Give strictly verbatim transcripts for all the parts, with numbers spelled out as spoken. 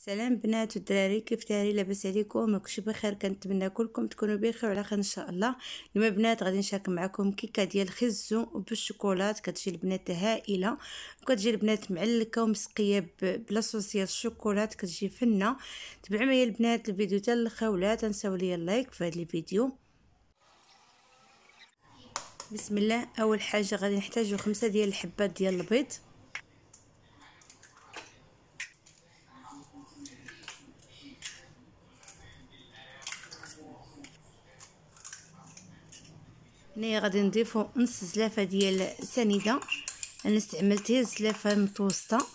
سلام بنات والدراري، كيف دايرين؟ لاباس عليكم؟ راكم بخير؟ كنتمنى كلكم تكونوا بخير وعلى خير ان شاء الله. اليوم بنات غادي نشارك معكم كيكه ديال الخزو بالشوكولات. كتجي البنات هائله، وكتجي البنات معلكه ومسقيه بلاصوص ديال الشوكولات، كتجي فنه. تبعوا معايا البنات الفيديو حتى الاخر، ولا تنساو لي اللايك في هذا الفيديو. بسم الله. اول حاجه غادي نحتاجو خمسة ديال الحبات ديال البيض، هنا غادي نضيفو نص زلافه ديال سنيده. انا استعملت هي الزلافه متوسطه.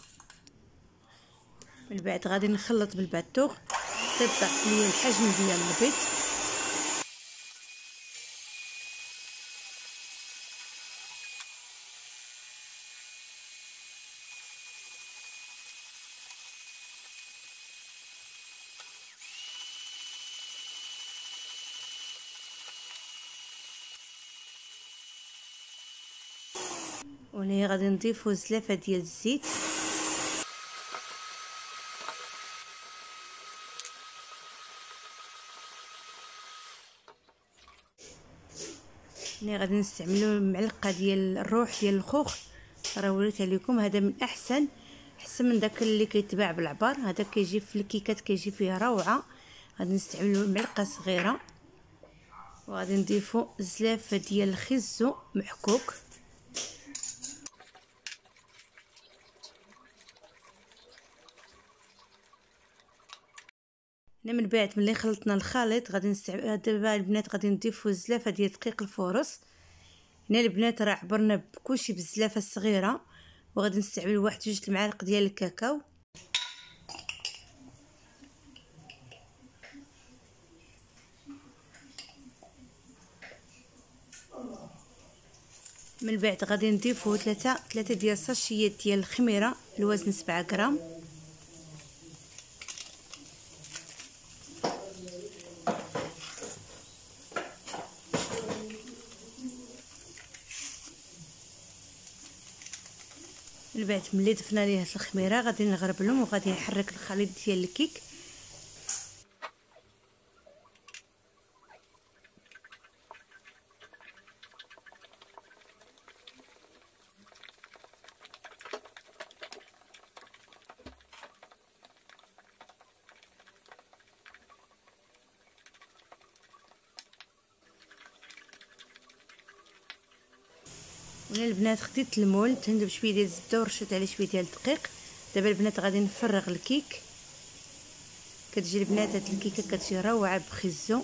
من بعد غادي نخلط بالباتوغ حتى يضعف ليا الحجم ديال البيض. وهنا غادي نضيفو زلافه ديال الزيت، هنا غادي نستعملو معلقه ديال الروح ديال الخوخ. راه وريتها لكم، هذا من احسن احسن من داك اللي كيتباع بالعبار، هذا كيجي في الكيكات كيجي فيه روعه. غادي نستعملو معلقه صغيره، وغادي نضيفو زلافه ديال الخزو محكوك. هنا من بعد ملي خلطنا الخليط غادي نستعمل دابا البنات غادي نضيفو الزلافه ديال دقيق الفورص. هنا البنات راه عبرنا بكلشي بالزلافه الصغيره، وغادي نستعمل واحد جوج المعالق ديال الكاكاو. من بعد غادي نضيفو ثلاثة ثلاثة ديال الساشيات ديال الخميره الوزن سبعة غرام. من بعد ملي ضفنا ليه الخميره غادي نغربلهم، وغادي نحرك الخليط ديال الكيك. هنا البنات خديت المول تندب شويه ديال الزبده ورشيت عليه شويه ديال الدقيق. دابا البنات غادي نفرغ الكيك. كتجي البنات هاد الكيكه كتجي روعه بخزو.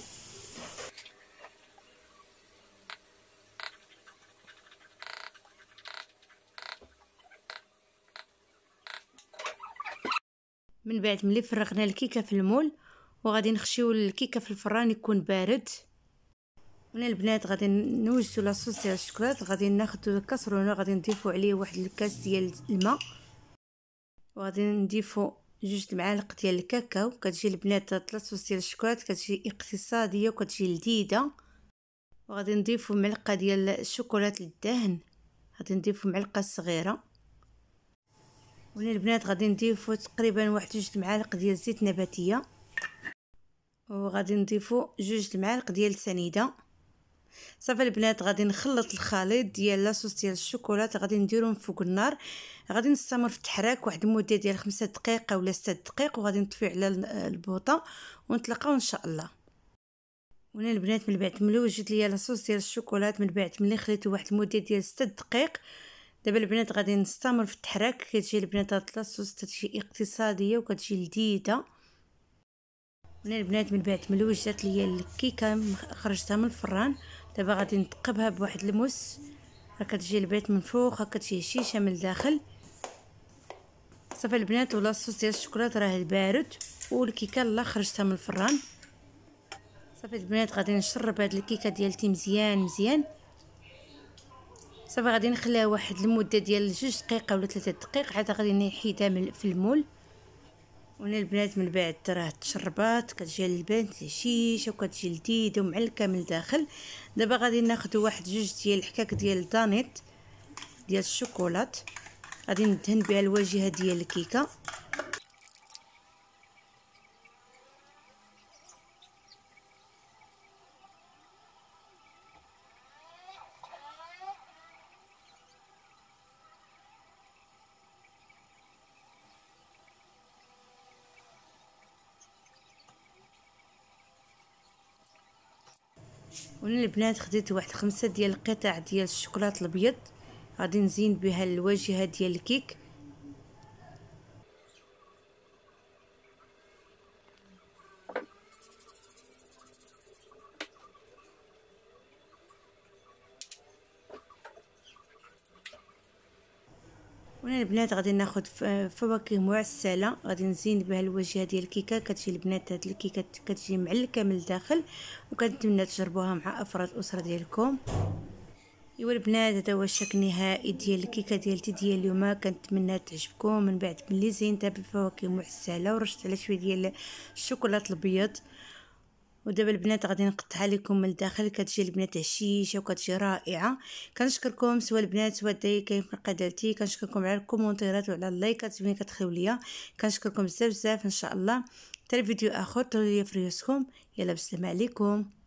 من بعد ملي فرغنا الكيكه في المول، وغادي نخشيو الكيكه في الفران يكون بارد. هنا البنات غادي نوجدوا لاصوص ديال الشوكولات. غادي ناخذوا الكاسرونه، غادي نضيفوا عليه واحد الكاس ديال الماء، وغادي نضيفوا جوج المعالق ديال الكاكاو. كتجي البنات لاصوص ديال الشوكولات كتجي اقتصاديه وكتجي لذيذه. وغادي نضيفوا معلقه ديال الشوكولات للدهن، غادي نضيفوا معلقه صغيره. وهنا البنات غادي نضيفوا تقريبا واحد جوج المعالق ديال الزيت نباتيه، وغادي نضيفوا جوج المعالق ديال السنيده. صافي البنات غادي نخلط الخليط ديال لاصوص ديال الشوكولات، غادي نديروهم فوق النار. غادي نستمر في التحراك واحد المده ديال خمسة دقائق ولا ستة دقائق، وغادي نطفي على البوطه ونتلاقاو ان شاء الله. وهنا البنات من بعد ملي وجد ليا لاصوص ديال الشوكولات، من بعد ملي خليته واحد المده ديال ستة دقائق، دابا البنات غادي نستمر في التحراك. كتجي البنات هاد لاصوص تجي اقتصاديه وكتجي لذيذه. هنا البنات من بعد ملي وجدت ليا الكيكه خرجتها من الفران، دابا غادي نثقبها بواحد الموس. راه كتجي البنات من فوق كتجي هشيشه من الداخل. صافي البنات ولاصوص ديال الشوكولات راه بارد، والكيكه لا خرجتها من الفران. صافي البنات غادي نشرب هاد الكيكه ديالتي مزيان مزيان. صافي غادي نخليها واحد المده ديال جوج دقائق ولا ثلاثة دقائق، عاد غادي نحيدها في المول. وهنا البنات من بعد راه تشربات كتجي البنات هشيشه وكتجي لذيذه ومعلكه من الداخل. دابا غادي ناخذ واحد جوج ديال الحكاك ديال الدانيت ديال الشوكولات، غادي ندهن بها الواجهه ديال الكيكه. وهنا البنات خديت واحد خمسة ديال القطع ديال الشوكولاط الابيض، غادي نزين بها الواجهه ديال الكيك. وهنا البنات غادي ناخذ فواكه معسله، غادي نزين بها الواجهه ديال الكيكه. كتجي البنات هاد الكيكه كتجي معلكه من الداخل، وكنتمنى تجربوها مع افراد الاسره ديالكم. ايوا البنات هذا هو الشكل النهائي ديال الكيكه ديالتي ديال اليوم، كنتمنى تعجبكم. من بعد ملي زينتها بالفواكه معسله ورشت على شويه ديال الشوكولاط الابيض. ودابا البنات غادي نقطعها لكم من الداخل، كتجي البنات هشيشه وكتجي رائعه. كنشكركم سواء البنات سواء الدراري كاين في القناه ديالتي، كنشكركم على الكومونتيرات وعلى اللايكات اللي كتخليو ليا، كنشكركم بزاف بزاف. ان شاء الله حتى الفيديو اخر، طولوا لي في ريوسكم. يلا بالسلامه عليكم.